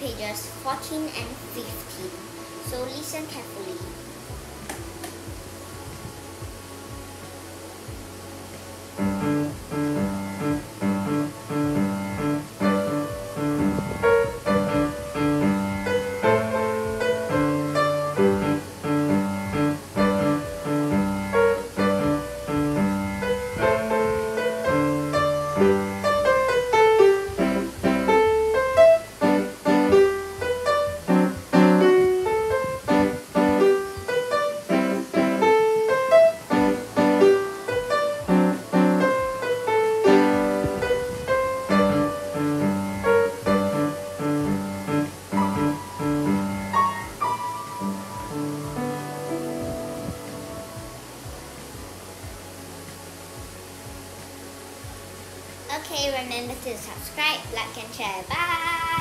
pages 14 and 15. So listen carefully. Okay, remember to subscribe, like and share. Bye!